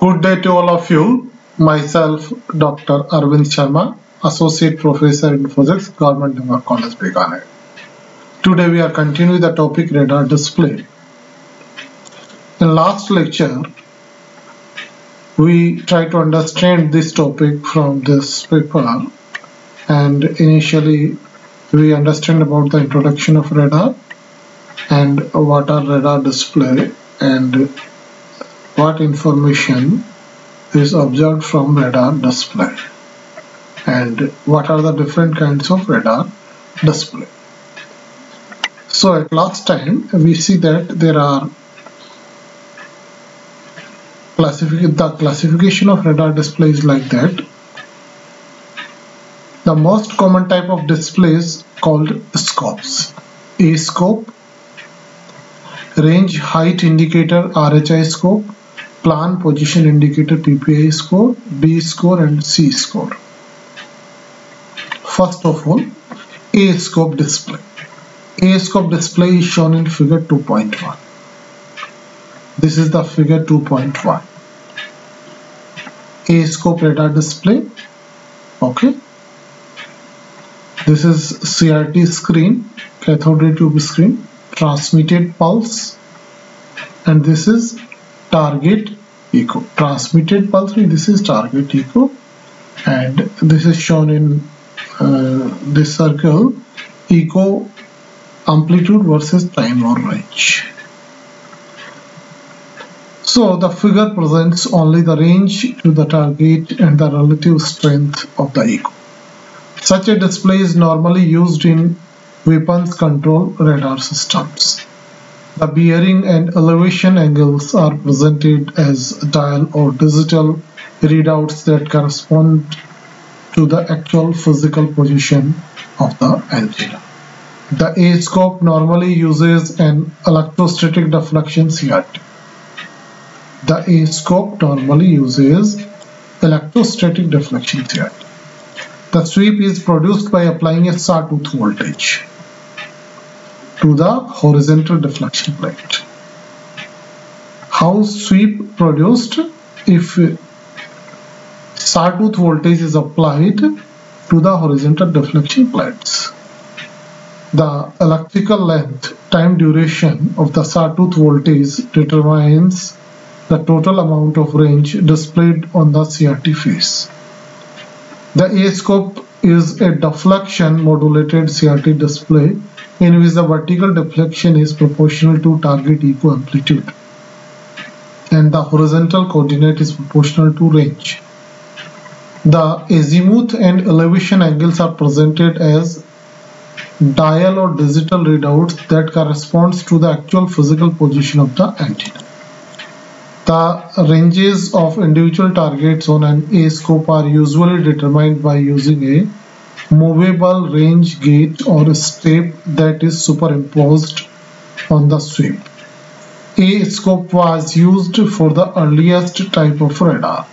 Good day to all of you. Myself, Dr. Arvind Sharma, Associate Professor in Physics, Government Denmark College, Bikaner. Today we are continuing the topic radar display. In last lecture, we tried to understand this topic from this paper, and initially we understand about the introduction of radar and what are radar display and what information is observed from radar display and what are the different kinds of radar display. So at last time we see that there are the classification of radar display is like that. The most common type of display is called scopes. A scope, range height indicator RHI scope, plan position indicator PPI score, D score and C score. First of all, A scope display. A scope display is shown in figure 2.1. This is the figure 2.1. A scope radar display. Okay. This is CRT screen, cathode ray tube screen, transmitted pulse, and this is target echo. Transmitted pulse, this is target echo, and this is shown in this circle, echo amplitude versus time or range. So the figure presents only the range to the target and the relative strength of the echo. Such a display is normally used in weapons control radar systems. The bearing and elevation angles are presented as dial or digital readouts that correspond to the actual physical position of the antenna. The A scope normally uses an electrostatic deflection CRT. The A scope normally uses electrostatic deflection CRT. The sweep is produced by applying a sawtooth voltage to the horizontal deflection plate. How sweep produced? If sawtooth voltage is applied to the horizontal deflection plates, the electrical length, time duration of the sawtooth voltage determines the total amount of range displayed on the CRT face. The A scope is a deflection modulated CRT display in which the vertical deflection is proportional to target echo amplitude and the horizontal coordinate is proportional to range. The azimuth and elevation angles are presented as dial or digital readouts that corresponds to the actual physical position of the antenna. The ranges of individual targets on an A scope are usually determined by using a movable range gauge or step that is superimposed on the sweep. A scope was used for the earliest type of radar.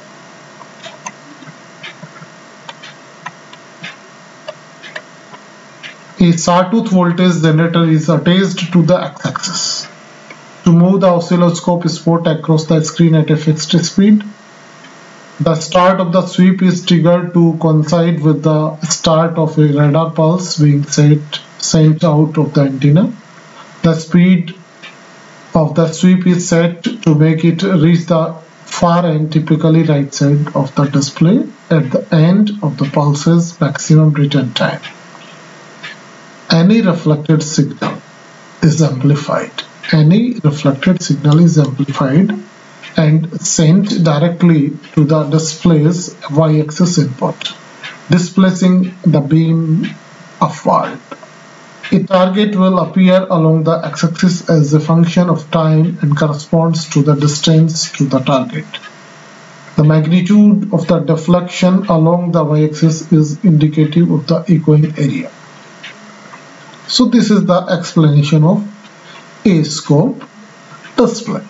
A sawtooth voltage generator is attached to the x-axis. To move the oscilloscope spot across the screen at a fixed speed, the start of the sweep is triggered to coincide with the start of a radar pulse being sent out of the antenna. The speed of the sweep is set to make it reach the far end, typically right side of the display, at the end of the pulse's maximum return time. Any reflected signal is amplified. Any reflected signal is amplified and sent directly to the display's y-axis input, displacing the beam upward. A target will appear along the x-axis as a function of time and corresponds to the distance to the target. The magnitude of the deflection along the y-axis is indicative of the echoing area. So this is the explanation of A scope display.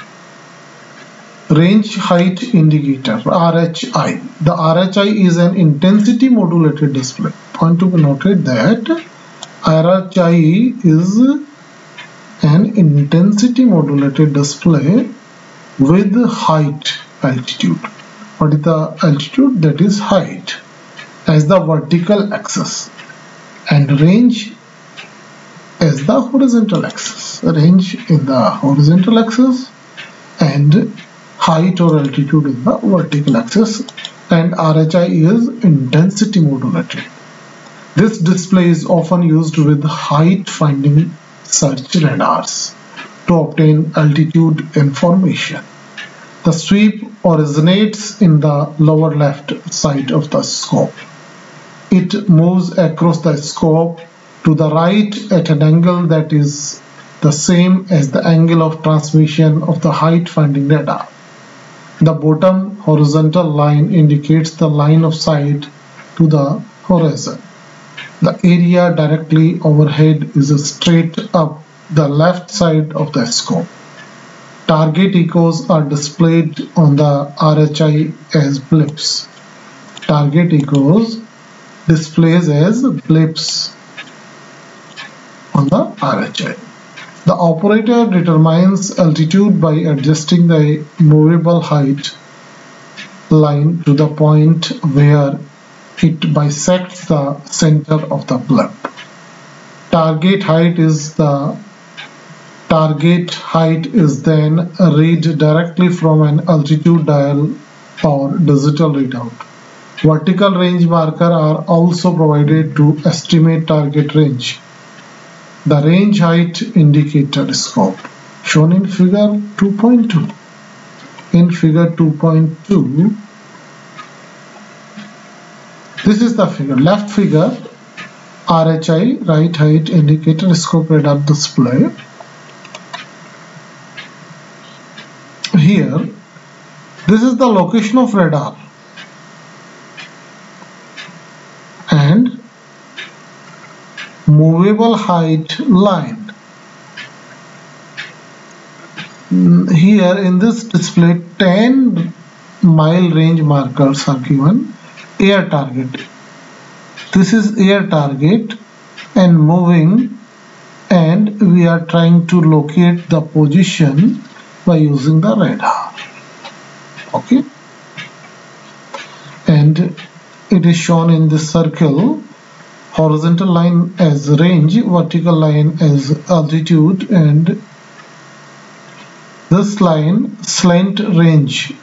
Range height indicator, RHI. The RHI is an intensity modulated display. Point to be noted that RHI is an intensity modulated display with height altitude. What is the altitude? That is height as the vertical axis, and range as the horizontal axis. Range in the horizontal axis and height or altitude in the vertical axis, and RHI is intensity modulated. This display is often used with height finding search radars to obtain altitude information. The sweep originates in the lower left side of the scope. It moves across the scope to the right at an angle that is the same as the angle of transmission of the height finding radar. The bottom horizontal line indicates the line of sight to the horizon. The area directly overhead is straight up the left side of the scope. Target echoes are displayed on the RHI as blips. Target echoes displays as blips on the RHI. The operator determines altitude by adjusting the movable height line to the point where it bisects the center of the blip. Target height is then read directly from an altitude dial or digital readout. Vertical range markers are also provided to estimate target range. The range height indicator scope shown in figure 2.2. In figure 2.2, this is the figure. Left figure, RHI, right height indicator scope radar display. Here, this is the location of radar, and movable height line. Here in this display 10-mile range markers are given. Air target. This is air target and moving, and we are trying to locate the position by using the radar. Okay, and it is shown in this circle. Horizontal line as range, vertical line as altitude, and this line slant range.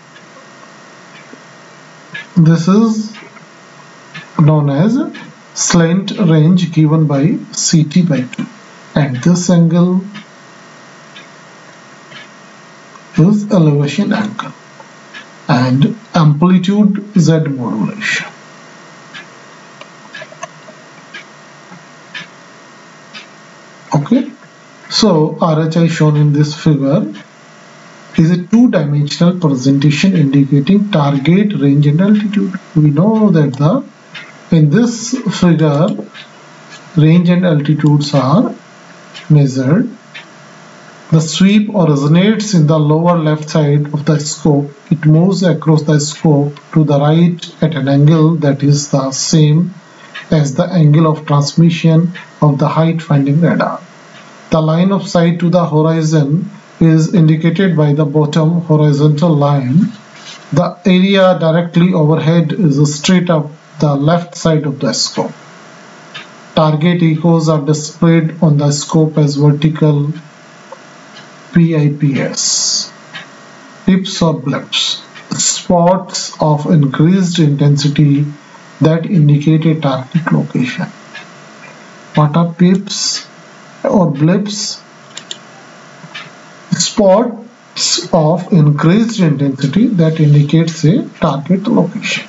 This is known as slant range given by CT by 2, and this angle is elevation angle, and amplitude Z modulation. Okay, so RHI shown in this figure is a two-dimensional presentation indicating target range and altitude. We know that in this figure range and altitudes are measured. The sweep originates in the lower left side of the scope. It moves across the scope to the right at an angle that is the same as the angle of transmission of the height finding radar. The line of sight to the horizon is indicated by the bottom horizontal line. The area directly overhead is straight up the left side of the scope. Target echoes are displayed on the scope as vertical PIPS. Pips or blips, spots of increased intensity that indicate a target location. What are pips or blips? Spots of increased intensity that indicates a target location.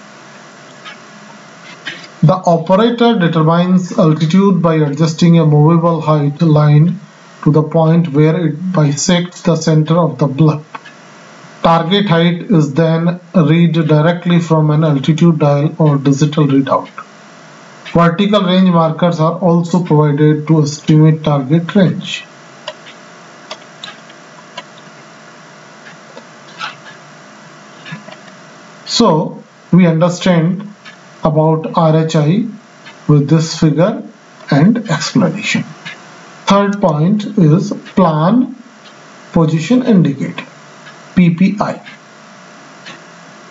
The operator determines altitude by adjusting a movable height line to the point where it bisects the center of the blip. Target height is then read directly from an altitude dial or digital readout. Vertical range markers are also provided to estimate target range. So we understand about RHI with this figure and explanation. Third point is plan position indicator, PPI.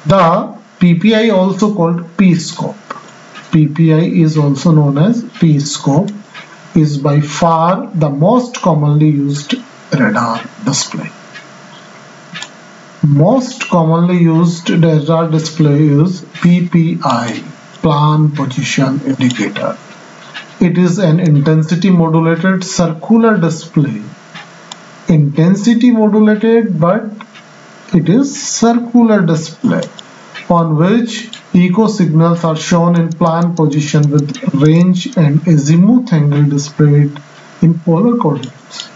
The PPI, also called P-scope, PPI is also known as P-scope, is by far the most commonly used radar display. Most commonly used radar display is PPI, plan position indicator. It is an intensity modulated circular display. Intensity modulated, but it is circular display on which echo signals are shown in plan position with range and azimuth angle displayed in polar coordinates.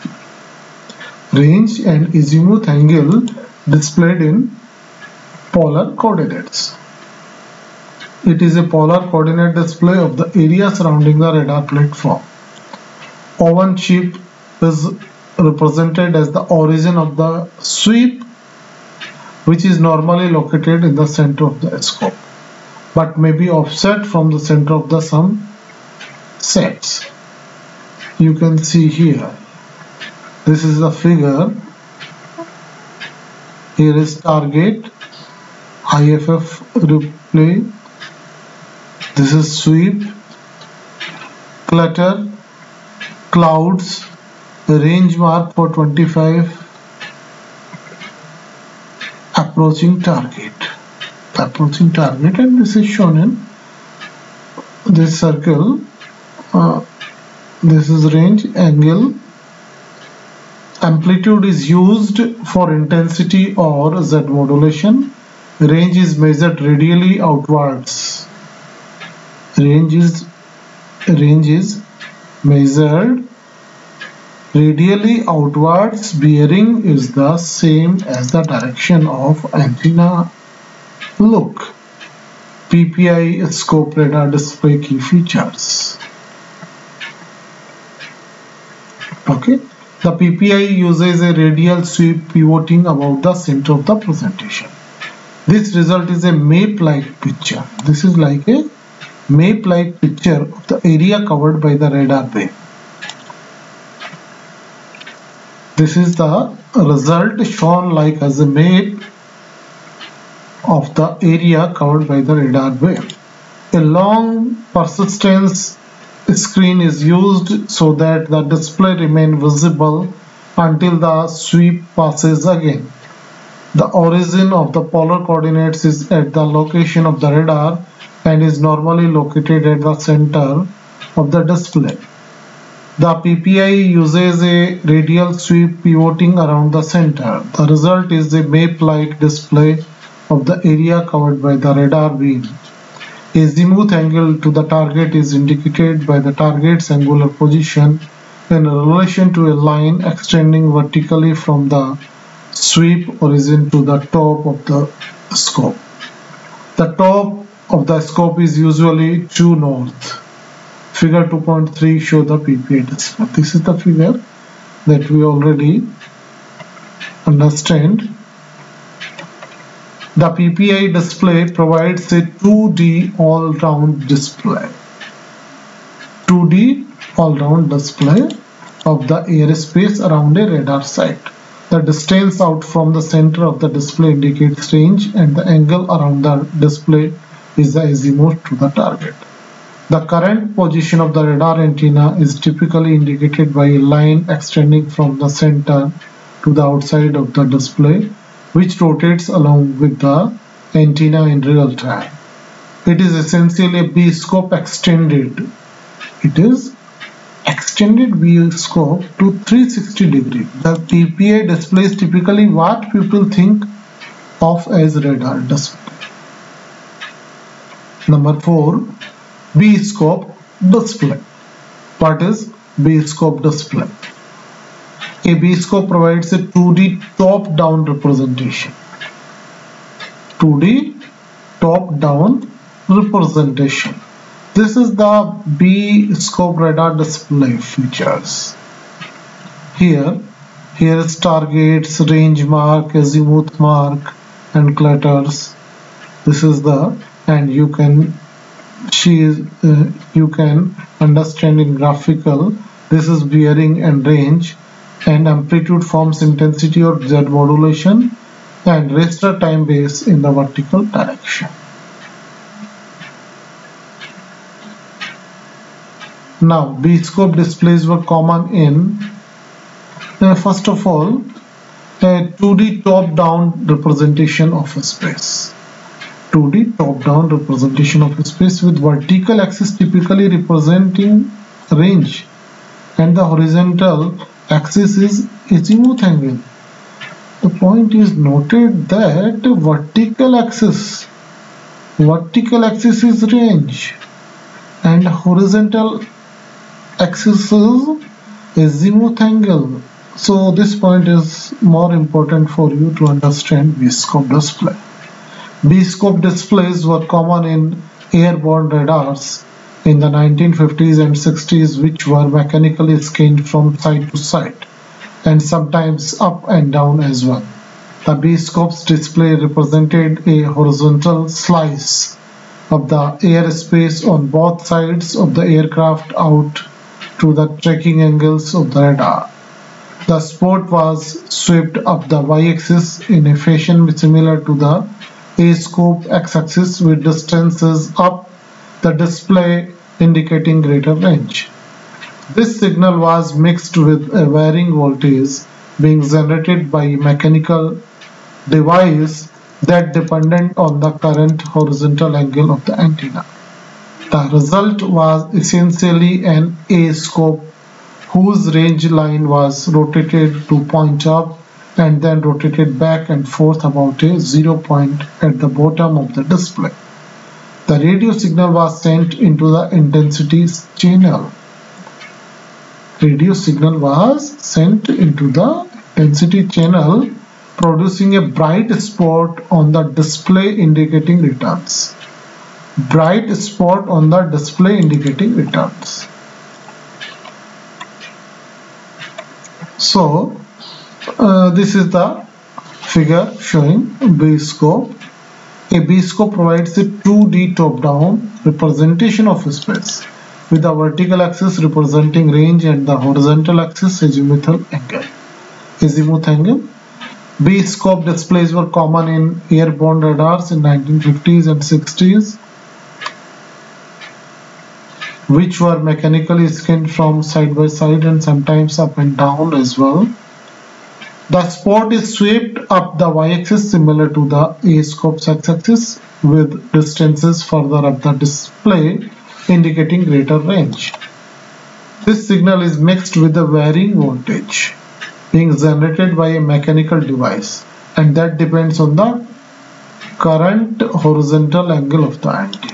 Range and azimuth angle displayed in polar coordinates. It is a polar coordinate display of the area surrounding the radar platform. Oven shape is represented as the origin of the sweep, which is normally located in the center of the scope, but may be offset from the center of the some sets. You can see here, this is the figure. Here is target, IFF replay. This is sweep, clutter, clouds, range mark for 25, approaching target, and this is shown in this circle. This is range, angle, amplitude is used for intensity or Z modulation. Range is measured radially outwards. Range is measured radially outwards. Bearing is the same as the direction of antenna look. PPI scope radar display key features. Okay, the PPI uses a radial sweep pivoting above the center of the presentation. This result is a map-like picture. This is like a map-like picture of the area covered by the radar beam. This is the result shown like as a map of the area covered by the radar beam. A long persistence screen is used so that the display remains visible until the sweep passes again. The origin of the polar coordinates is at the location of the radar and is normally located at the center of the display. The PPI uses a radial sweep pivoting around the center. The result is a map-like display of the area covered by the radar beam. Azimuth angle to the target is indicated by the target's angular position in relation to a line extending vertically from the sweep origin to the top of the scope. The top of the scope is usually due north. Figure 2.3 show the PPI display. This is the figure that we already understand. The PPI display provides a 2D all-round display. 2D all-round display of the airspace around a radar site. The distance out from the center of the display indicates range, and the angle around the display is the azimuth to the target. The current position of the radar antenna is typically indicated by a line extending from the center to the outside of the display, which rotates along with the antenna in real time. It is essentially a B-scope extended. It is extended B-scope to 360 degrees. The PPI displays typically what people think of as radar display. Number 4. B-scope display. What is B-scope display? A B-scope provides a 2D top-down representation. 2D top-down representation. This is the B-scope radar display features. Here is targets, range mark, azimuth mark, and clutters. This is the, and you can understand in graphical. This is bearing and range, and amplitude forms intensity or Z modulation, and raster time base in the vertical direction. Now, B-scope displays were common in, first of all, a 2D top-down representation of a space. 2D top-down representation of a space with vertical axis typically representing range and the horizontal axis is azimuth angle. The point is noted that vertical axis is range and horizontal axis is azimuth angle. So this point is more important for you to understand B-scope display. B-scope displays were common in airborne radars in the 1950s and 60s, which were mechanically scanned from side to side and sometimes up and down as well. The B-scope's display represented a horizontal slice of the airspace on both sides of the aircraft out to the tracking angles of the radar. The spot was swept up the y-axis in a fashion similar to the A-scope x-axis with distances up the display indicating greater range. This signal was mixed with a varying voltage being generated by a mechanical device that depended on the current horizontal angle of the antenna. The result was essentially an A-scope whose range line was rotated to point up and then rotated back and forth about a 0 point at the bottom of the display. The radio signal was sent into the intensity channel. Radio signal was sent into the intensity channel, producing a bright spot on the display indicating returns. Bright spot on the display indicating returns. So this is the figure showing B-scope. A B-scope provides a 2D top-down representation of space with the vertical axis representing range and the horizontal axis azimuth angle. B-scope displays were common in airborne radars in 1950s and 60s, which were mechanically scanned from side by side and sometimes up and down as well. The spot is swept up the y-axis similar to the A-scope's x-axis with distances further up the display indicating greater range. This signal is mixed with a varying voltage being generated by a mechanical device and that depends on the current horizontal angle of the antenna.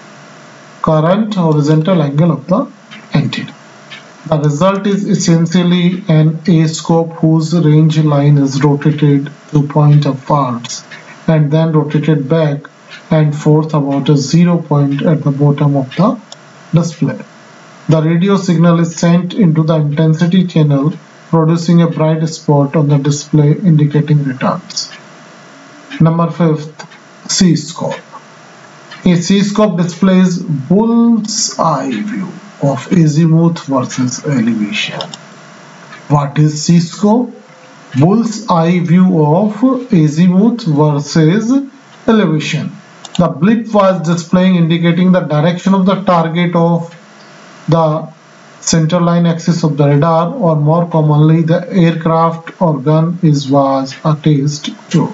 The result is essentially an A-scope whose range line is rotated to point upwards and then rotated back and forth about a 0 point at the bottom of the display. The radio signal is sent into the intensity channel, producing a bright spot on the display indicating returns. Number 5, C-scope. A C-scope displays bull's-eye view of azimuth versus elevation. What is C-scope? Bull's-eye view of azimuth versus elevation. The blip was displaying indicating the direction of the target of the centerline axis of the radar, or more commonly the aircraft or gun was attached to.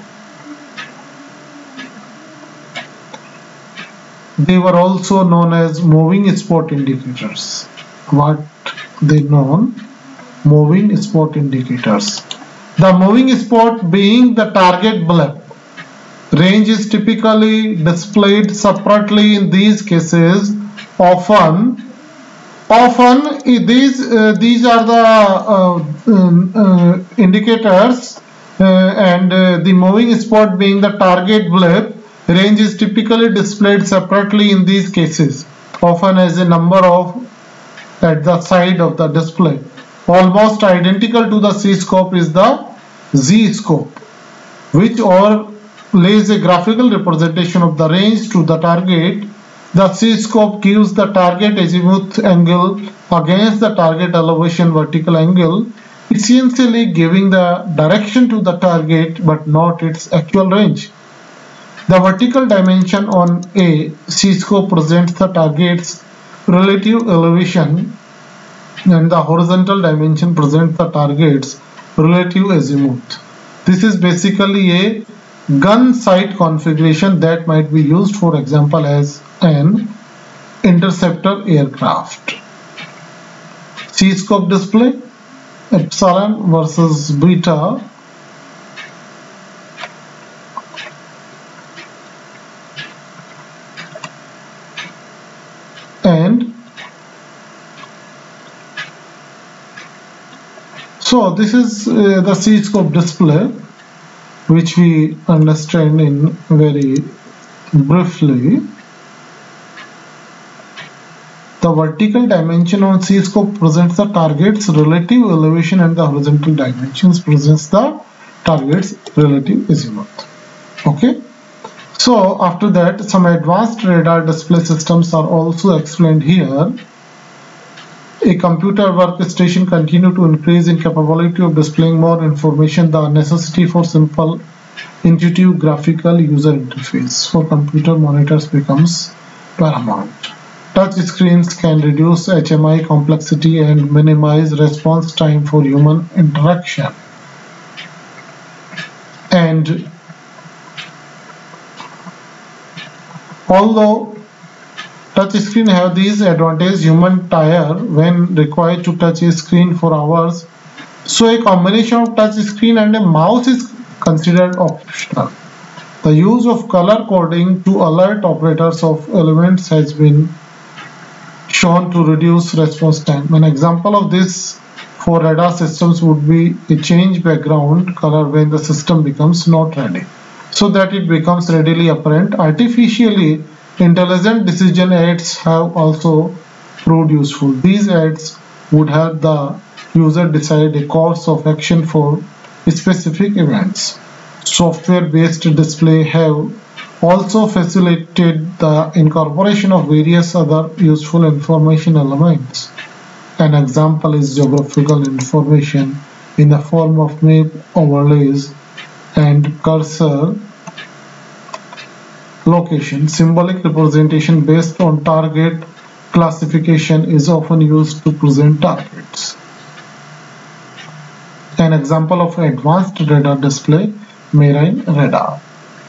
They were also known as moving spot indicators. What they known? Moving spot indicators. The moving spot being the target blip. Range is typically displayed separately in these cases. Often these are the indicators and the moving spot being the target blip. Range is typically displayed separately in these cases, often as a number at the side of the display. Almost identical to the C-scope is the Z-scope, which overlays a graphical representation of the range to the target. The C-scope gives the target azimuth angle against the target elevation vertical angle essentially giving the direction to the target but not its actual range. The vertical dimension on a C-scope presents the target's relative elevation, and the horizontal dimension presents the target's relative azimuth. This is basically a gun sight configuration that might be used, for example, as an interceptor aircraft. C-scope display, epsilon versus beta. And so this is the C-scope display, which we understand in very briefly. The vertical dimension on C-scope presents the target's relative elevation, and the horizontal dimensions presents the target's relative azimuth. Okay. So after that, some advanced radar display systems are also explained here. A computer workstation continues to increase in capability of displaying more information. The necessity for simple, intuitive graphical user interface for computer monitors becomes paramount. Touch screens can reduce HMI complexity and minimize response time for human interaction. And although touch screen have these advantages, human tire when required to touch a screen for hours. So a combination of touch screen and a mouse is considered optional. The use of color coding to alert operators of elements has been shown to reduce response time. An example of this for radar systems would be a change background color when the system becomes not ready, so that it becomes readily apparent. Artificially intelligent decision aids have also proved useful. These aids would help the user decide a course of action for specific events. Software-based display have also facilitated the incorporation of various other useful information elements. An example is geographical information in the form of map overlays and cursor location. Symbolic representation based on target classification is often used to present targets. An example of advanced radar display, marine radar.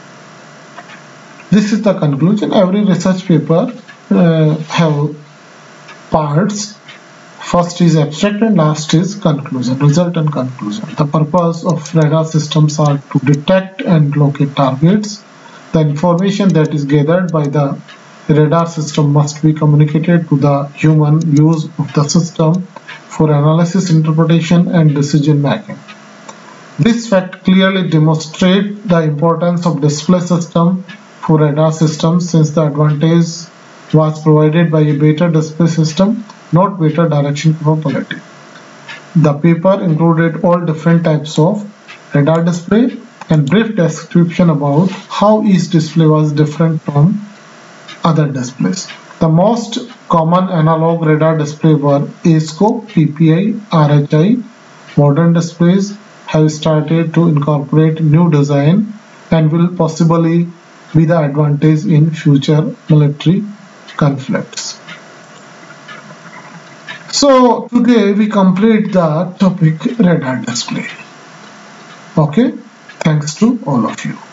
This is the conclusion. Every research paper have parts. First is abstract and last is conclusion, result and conclusion. The purpose of radar systems are to detect and locate targets. The information that is gathered by the radar system must be communicated to the human use of the system for analysis, interpretation, and decision making. This fact clearly demonstrates the importance of display system for radar systems, since the advantage was provided by a better display system, not better direction capability. The paper included all different types of radar display and brief description about how each display was different from other displays. The most common analog radar display were A-scope, PPI, RHI. Modern displays have started to incorporate new design and will possibly be the advantage in future military conflicts. So today we complete the topic radar display. Okay, thanks to all of you.